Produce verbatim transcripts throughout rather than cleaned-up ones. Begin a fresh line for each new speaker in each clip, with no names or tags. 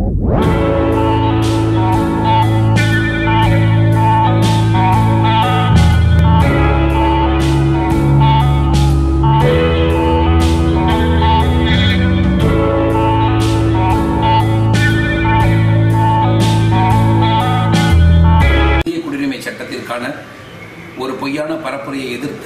ஒரு பொய்யான பரப்புரையை எதிர்த்து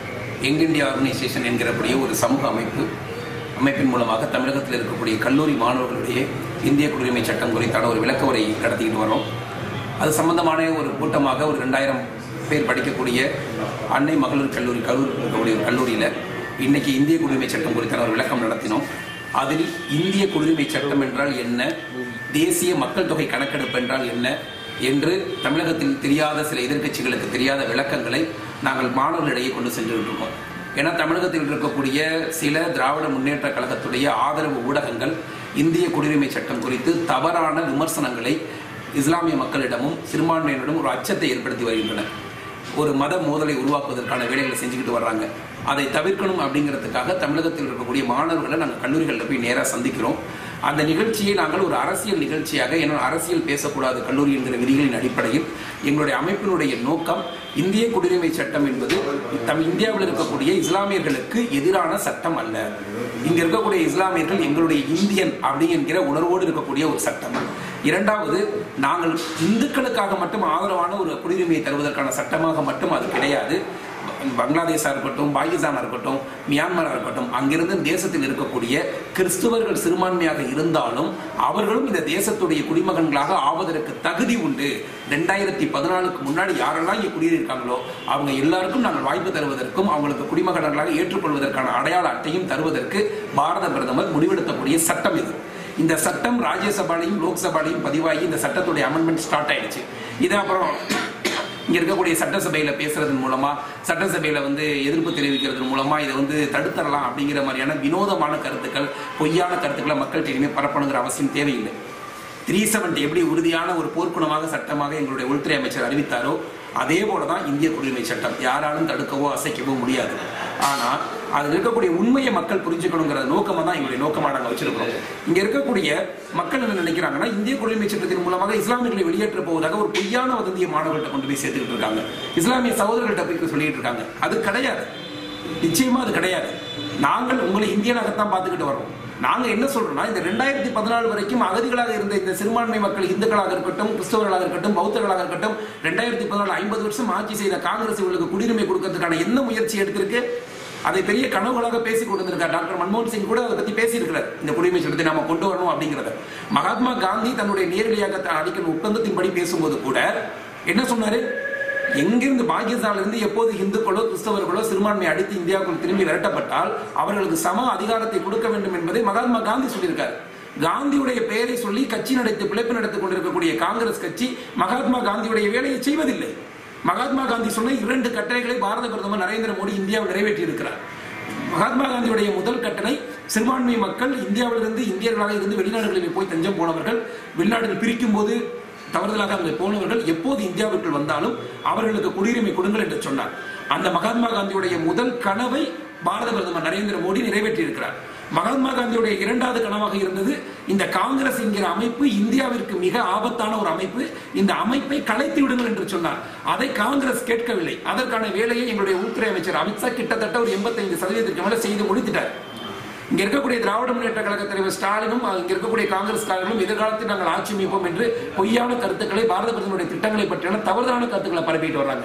யங் இந்தியா ஆர்கனைசேஷன் என்கிறபடிய ஒரு சமூக அமைப்பு அமைப்பின் மூலமாக தமிழகத்தில் இருக்கக்கூடிய கல்லூரி மாணவர்களுடைய இந்திய குடியுரிமை சட்டம் குறித்தான ஒரு விளக்க உரை நடத்திக்கிட்டு வரோம். அது சம்பந்தமான ஒரு கூட்டமாக ஒரு ரெண்டாயிரம் பேர் படிக்கக்கூடிய அன்னை மகளிர் கல்லூரி கல்லூரி இருக்கக்கூடிய ஒரு கல்லூரியில் இன்னைக்கு இந்திய குடியுரிமை சட்டம் குறித்தான ஒரு விளக்கம் நடத்தினோம். அதில் இந்திய குடியுரிமை சட்டம் என்றால் என்ன, தேசிய மக்கள் தொகை கணக்கெடுப்பு என்றால் என்ன என்று தமிழகத்தில் தெரியாத சில எதிர்க்கட்சிகளுக்கு தெரியாத விளக்கங்களை நாங்கள் மாணவர்களிடையே கொண்டு சென்றுட்டு இருக்கோம். ஏன்னா தமிழகத்தில் இருக்கக்கூடிய சில திராவிட முன்னேற்ற கழகத்துடைய ஆதரவு ஊடகங்கள் இந்திய குடியுரிமை சட்டம் குறித்து தவறான விமர்சனங்களை இஸ்லாமிய மக்களிடமும் சிறுபான்மையினரிடம் ஒரு அச்சத்தை ஏற்படுத்தி வருகின்றன. ஒரு மத மோதலை உருவாக்குவதற்கான வேலைகளை செஞ்சுக்கிட்டு வர்றாங்க. அதை தவிர்க்கணும் அப்படிங்கிறதுக்காக தமிழகத்தில் இருக்கக்கூடிய மாணவர்களை நாங்கள் கல்லூரிகளில் போய் நேராக சந்திக்கிறோம். அந்த நிகழ்ச்சியை நாங்கள் ஒரு அரசியல் நிகழ்ச்சியாக, என்னோட அரசியல் பேசக்கூடாது கல்லூரி என்கிற விதிகளின் அடிப்படையில் எங்களுடைய அமைப்பினுடைய நோக்கம் இந்திய குடியுரிமை சட்டம் என்பது தம் இந்தியாவில் இருக்கக்கூடிய இஸ்லாமியர்களுக்கு எதிரான சட்டம் அல்ல. இங்க இருக்கக்கூடிய இஸ்லாமியர்கள் எங்களுடைய இந்தியன் அப்படி என்கிற உணர்வோடு இருக்கக்கூடிய ஒரு சட்டம். இரண்டாவது, நாங்கள் இந்துக்களுக்காக மட்டும் ஆதரவான ஒரு குடியுரிமையை தருவதற்கான சட்டமாக மட்டும் அது கிடையாது. பங்களாதேஷா இருக்கட்டும், பாகிஸ்தானா இருக்கட்டும், மியான்மரா இருக்கட்டும், அங்கிருந்து தேசத்தில் இருக்கக்கூடிய கிறிஸ்துவர்கள் சிறுபான்மையாக இருந்தாலும் அவர்களும் இந்த தேசத்துடைய குடிமகன்களாக ஆவதற்கு தகுதி உண்டு. ரெண்டாயிரத்தி பதினாலுக்கு முன்னாடி யாரெல்லாம் இங்கே குடியிருக்காங்களோ அவங்க எல்லாருக்கும் நாங்கள் வாய்ப்பு தருவதற்கும் அவங்களுக்கு குடிமகன்களாக ஏற்றுக்கொள்வதற்கான அடையாள அட்டையும் தருவதற்கு பாரத பிரதமர் முடிவெடுக்கக்கூடிய சட்டம் இது. இந்த சட்டம் ராஜ்யசபாலையும் லோக்சபாலையும் பதிவாகி இந்த சட்டத்துடைய அமெண்ட்மெண்ட் ஸ்டார்ட் ஆயிடுச்சு. இது அப்புறம் இங்க இருக்கக்கூடிய சட்டசபையில பேசுறதன் மூலமா, சட்டசபையில வந்து எதிர்ப்பு தெரிவிக்கிறது மூலமா இதை வந்து தடுத்தரலாம் அப்படிங்கிற மாதிரியான வினோதமான கருத்துக்கள், பொய்யான கருத்துக்களை மக்கள்கிட்ட இனிமேல் பரப்பணுங்கிற அவசியம் தேவையில்லை. த்ரீ செவன்டி எப்படி உறுதியான ஒரு போர்க்குணமாக சட்டமாக எங்களுடைய உள்துறை அமைச்சர் அறிவித்தாரோ அதே போலதான் இந்திய குடியுரிமை சட்டம். யாராலும் தடுக்கவோ அசைக்கவோ முடியாது. ஆனா அதில் இருக்கக்கூடிய உண்மையை மக்கள் புரிஞ்சுக்கணுங்கிற நோக்கமா தான் எங்களுடைய நோக்கமாக நாங்கள் வச்சிருக்கிறோம். இங்க இருக்கக்கூடிய மக்கள் என்ன நினைக்கிறாங்கன்னா, இந்திய குடியுரிமை சட்டத்தின் மூலமாக இஸ்லாமியர்களை வெளியேற்ற போவதாக ஒரு பொய்யான வதந்திய மாணவர்கள்ட்ட கொண்டு போய் சேர்த்துக்கிட்டு இருக்காங்க. இஸ்லாமிய சகோதரர்கள்ட்ட போய் சொல்லிட்டு இருக்காங்க. அது கிடையாது, நிச்சயமா அது கிடையாது. நாங்கள் உங்களை இந்தியனாகத்தான் பார்த்துக்கிட்டு வரோம். நாங்க என்ன சொல்றோம்னா, இந்த ரெண்டாயிரத்தி பதினாலு வரைக்கும் அகதிகளாக இருந்த இந்த சிறுபான்மை மக்கள் இந்துக்களாக இருக்கட்டும், கிறிஸ்தவர்களாக இருக்கட்டும், பௌத்தர்களாக இருக்கட்டும், ரெண்டாயிரத்தி பதினாலு ஐம்பது வருஷம் ஆட்சி செய்த காங்கிரஸ் இவர்களுக்கு குடியுரிமை கொடுக்கறதுக்கான என்ன முயற்சி எடுத்திருக்கு? அதை பெரிய கனவுகளாக பேசி கொண்டிருக்கார். டாக்டர் மன்மோகன் சிங் கூட அதை பத்தி பேசியிருக்கிறார். இந்த குடியுரிமை சட்டத்தை நாம கொண்டு வரணும் அப்படிங்கிறத மகாத்மா காந்தி தன்னுடைய நேரடியாக அளிக்கும் ஒப்பந்தத்தின்படி பேசும்போது கூட என்ன சொன்னாரு? எங்கிருந்து பாகிஸ்தான்ல இருந்து எப்போது இந்துக்களோ கிறிஸ்தவர்களோ சிறுபான்மை அடித்து இந்தியாவுக்குள் திரும்பி விரட்டப்பட்டால் அவர்களுக்கு சம அதிகாரத்தை கொடுக்க வேண்டும் என்பதை மகாத்மா காந்தி சொல்லியிருக்காரு. காந்தியுடைய பெயரை சொல்லி கட்சி நடத்தி பிழைப்பு நடத்திக் கொண்டிருக்கக்கூடிய காங்கிரஸ் கட்சி மகாத்மா காந்தியுடைய வேலையை செய்வதில்லை. மகாத்மா காந்தி சொன்ன இரண்டு கட்டளைகளை பாரத பிரதமர் நரேந்திர மோடி இந்தியாவில் நிறைவேற்றி இருக்கிறார். மகாத்மா காந்தியுடைய முதல் கட்டளை, சிறுபான்மை மக்கள் இந்தியாவிலிருந்து இந்தியர்களாக இருந்து வெளிநாடுகளில் போய் தஞ்சம் போனவர்கள், வெளிநாடுகள் பிரிக்கும் போது தவறுதலாக அங்கே போனவர்கள் எப்போது இந்தியாவிற்குள் வந்தாலும் அவர்களுக்கு குடியுரிமை கொடுங்கள் என்று சொன்னார். அந்த மகாத்மா காந்தியுடைய முதல் கனவை பாரத பிரதமர் நரேந்திர மோடி நிறைவேற்றி இருக்கிறார். மகாத்மா காந்தியுடைய இரண்டாவது கனவாக இருந்தது, இந்த காங்கிரஸ் என்கிற அமைப்பு இந்தியாவிற்கு மிக ஆபத்தான ஒரு அமைப்பு, இந்த அமைப்பை கலைத்து விடுங்கள் என்று சொன்னார். அதை காங்கிரஸ் கேட்கவில்லை. அதற்கான வேலையை எங்களுடைய உள்துறை அமைச்சர் அமித்ஷா கிட்டத்தட்ட ஒரு எண்பத்தைந்து சதவீதத்திற்கு மேல செய்து முடித்துட்டார். இங்க இருக்கக்கூடிய திராவிட முன்னேற்ற கழக தலைவர் ஸ்டாலினும் இங்க இருக்கக்கூடிய காங்கிரஸ்காரர்களும் எதிர்காலத்தில் நாங்கள் ஆட்சி அமைப்போம் என்று பொய்யான கருத்துக்களை, பாரத பிரதமருடைய திட்டங்களை பற்றியான தவறான கருத்துக்களை பரப்பிட்டு வர்றாங்க.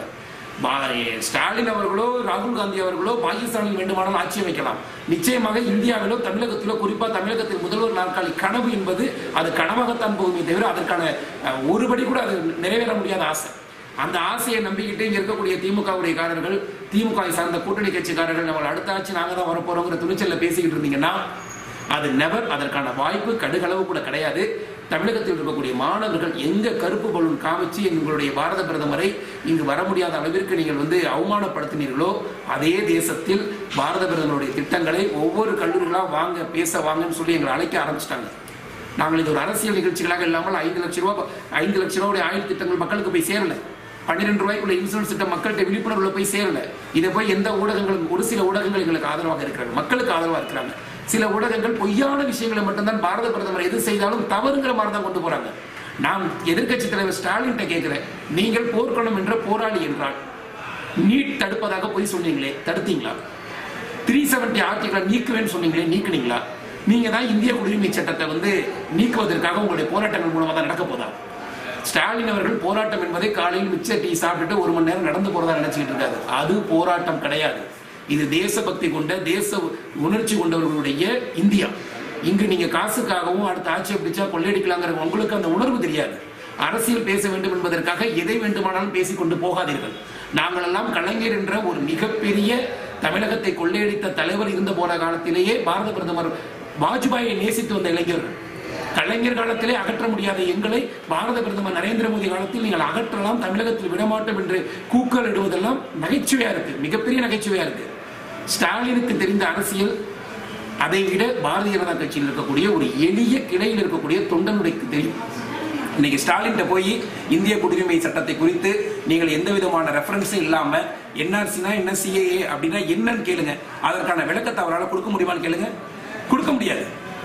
ஸ்டாலின் அவர்களோ ராகுல் காந்தி அவர்களோ பாகிஸ்தானில் வேண்டுமானால் ஆட்சி அமைக்கலாம். நிச்சயமாக இந்தியாவிலோ தமிழகத்திலோ, குறிப்பா தமிழகத்தில் முதல்வர் நாற்காலி கனவு என்பது அது கனவாகத்தான் போகுமே தவிர அதற்கான ஒருபடி கூட அது நிறைவேற முடியாத ஆசை. அந்த ஆசையை நம்பிக்கிட்டு இங்க இருக்கக்கூடிய திமுகவுடைய காரர்கள், திமுக சார்ந்த கூட்டணி கட்சிக்காரர்கள் நம்ம அடுத்த ஆட்சி நாங்க தான் வரப்போறோங்கிற துணிச்சல்ல பேசிக்கிட்டு இருந்தீங்கன்னா அது நெவர், அதற்கான வாய்ப்பு கடுகளவு கூட கிடையாது. தமிழகத்தில் இருக்கக்கூடிய மாணவர்கள் எங்க கருப்பு பலூன் காமிச்சு எங்களுடைய பாரத பிரதமரை இங்கு வர முடியாத அளவிற்கு நீங்கள் வந்து அவமானப்படுத்தினீர்களோ அதே தேசத்தில் பாரத பிரதமருடைய திட்டங்களை ஒவ்வொரு கல்லூரிகளா வாங்க பேச வாங்கன்னு சொல்லி எங்களை அழைக்க ஆரம்பிச்சிட்டாங்க. நாங்கள் இது ஒரு அரசியல் நிகழ்ச்சிகளாக இல்லாமல் ஐந்து லட்சம் ரூபாய் ஐந்து லட்சம் ரூபாய் ஆயுள் திட்டங்கள் மக்களுக்கு போய் சேரல. பன்னிரெண்டு ரூபாய்க்குள்ள இன்சூரன்ஸ் திட்டம் மக்கள்கிட்ட விழிப்புணர்வுல போய் சேரல. இதை போய் எந்த ஊடகங்களும், ஒரு சில ஊடகங்கள் எங்களுக்கு ஆதரவாக இருக்கிறாங்க, மக்களுக்கு ஆதரவாக இருக்கிறாங்க.
சில ஊடகங்கள் பொய்யான விஷயங்களை மட்டும்தான் பாரத பிரதமர் எது செய்தாலும் தவறுங்கிற மாதிரி தான் கொண்டு போறாங்க. நான் எதிர்க்கட்சி தலைவர் ஸ்டாலின் கேட்கிறேன், நீங்கள் போர்க்களம் என்ற போராளி என்றால் நீட் தடுப்பதாக போய் சொன்னீங்களே, தடுத்தீங்களா? த்ரீ செவன்டி ஆர்டிகளை நீக்குவேன்னு சொன்னீங்களே, நீக்குனீங்களா? நீங்க தான் இந்திய குடியுரிமை சட்டத்தை வந்து நீக்குவதற்காக உங்களுடைய போராட்டங்கள் மூலமாக தான் நடக்க போதா? ஸ்டாலின் அவர்கள் போராட்டம் என்பதை காலையில் மிச்ச டீ சாப்பிட்டுட்டு ஒரு மணி நேரம் நடந்து போறதா நினைச்சுக்கிட்டு இருக்காரு. அது போராட்டம் கிடையாது. இது தேசபக்தி கொண்ட, தேச உணர்ச்சி கொண்டவர்களுடைய இந்தியா. இங்கு நீங்க காசுக்காகவும் அடுத்த ஆட்சியை பிடிச்சா கொள்ளையடிக்கலாங்கிற உங்களுக்கு அந்த உணர்வு தெரியாது. அரசியல் பேச வேண்டும் என்பதற்காக எதை வேண்டுமானாலும் பேசிக்கொண்டு போகாதீர்கள். நாங்கள் எல்லாம் கலைஞர் என்ற ஒரு மிகப்பெரிய தமிழகத்தை கொள்ளையடித்த தலைவர் இருந்த போன காலத்திலேயே பாரத பிரதமர் வாஜ்பாயை நேசித்து வந்த இளைஞர்கள். கலைஞர் காலத்திலே அகற்ற முடியாத எங்களை பாரத பிரதமர் நரேந்திர மோடி காலத்தில் நீங்கள் அகற்றலாம், தமிழகத்தில் விடமாட்டோம் என்று கூக்கல் இடுவதெல்லாம் நகைச்சுவையா இருக்கு, மிகப்பெரிய நகைச்சுவையா இருக்கு. ஸ்டாலினுக்கு தெரிந்த அரசியல் அதை விட பாரதிய ஜனதா கட்சியில் இருக்கக்கூடிய ஒரு எளிய கிளையில் இருக்கக்கூடிய தொண்டனுடைய தெரியும். இன்னைக்கு ஸ்டாலின் போய் இந்திய குடியுரிமை சட்டத்தை குறித்து நீங்கள் எந்த விதமான ரெஃபரன்ஸும் இல்லாம என்ஆர்சினா என்ன, சிஏஏ அப்படின்னா என்னன்னு கேளுங்க, அதற்கான விளக்கத்தை அவரால் கொடுக்க முடியுமான்னு கேளுங்க, கொடுக்க முடியாது.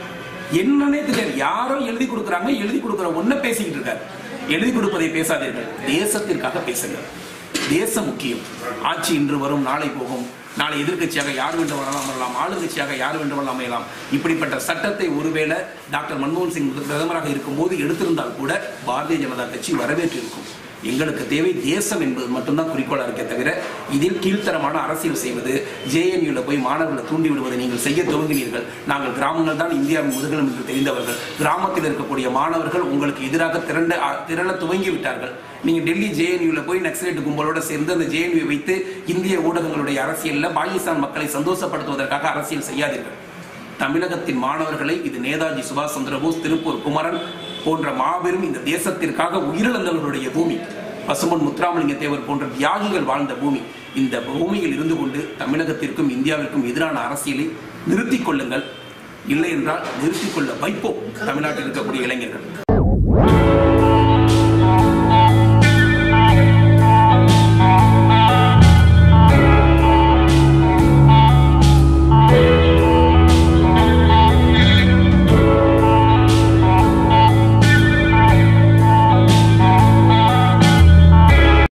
என்னன்னே தெரியாது. யாரோ எழுதி கொடுக்குறாங்க, எழுதி கொடுக்குற ஒன்ன பேசிக்கிட்டு இருக்காரு. எழுதி கொடுப்பதை பேசாதீர்கள், தேசத்திற்காக பேசுங்க. தேசம் முக்கியம். ஆட்சி இன்று வரும், நாளை போகும். நாளை எதிர்கட்சியாக யார் வேண்டும் வரலாம் வரலாம், ஆளுங்கட்சியாக யார் வேண்டும் அமையலாம். இப்படிப்பட்ட சட்டத்தை ஒருவேளை டாக்டர் மன்மோகன் சிங் பிரதமராக இருக்கும் போது எடுத்திருந்தால் கூட பாரதிய ஜனதா கட்சி வரவேற்று இருக்கும். எங்களுக்கு தேவை தேசம் என்பது மட்டும்தான் குறிக்கோளாக இருக்க தவிர இதில் கீழ்த்தரமான அரசியல் செய்வது, ஜேஎன்யூல போய் மாணவர்களை தூண்டி விடுவதை நீங்கள் செய்ய துவங்கினீர்கள். நாங்கள் கிராமங்கள் தான் இந்தியாவின் முதுகெலும் என்று தெரிந்தவர்கள். கிராமத்தில் இருக்கக்கூடிய மாணவர்கள் உங்களுக்கு எதிராக திரண்ட திரள துவங்கி விட்டார்கள். நீங்க டெல்லி ஜேஎன்யூல போய் நக்சலைட் கும்பலோட சேர்ந்து அந்த ஜேஎன்யூ வைத்து இந்திய ஊடகங்களுடைய அரசியல்ல பாகிஸ்தான் மக்களை சந்தோஷப்படுத்துவதற்காக அரசியல் செய்யாதீர்கள். தமிழகத்தின் மாணவர்களை, இது நேதாஜி சுபாஷ் சந்திரபோஸ், திருப்பூர் குமரன் போன்ற மாபெரும் இந்த தேசத்திற்காக உயிரிழந்தவர்களுடைய பூமி, பசும்பொன் முத்துராமலிங்க தேவர் போன்ற தியாகிகள் வாழ்ந்த பூமி. இந்த பூமியில் இருந்து கொண்டு தமிழகத்திற்கும் இந்தியாவிற்கும் எதிரான அரசியலை நிறுத்திக் கொள்ளுங்கள். இல்லை என்றால் நிறுத்திக் கொள்ள வைப்போம் தமிழ்நாட்டில் இருக்கக்கூடிய இளைஞர்கள்.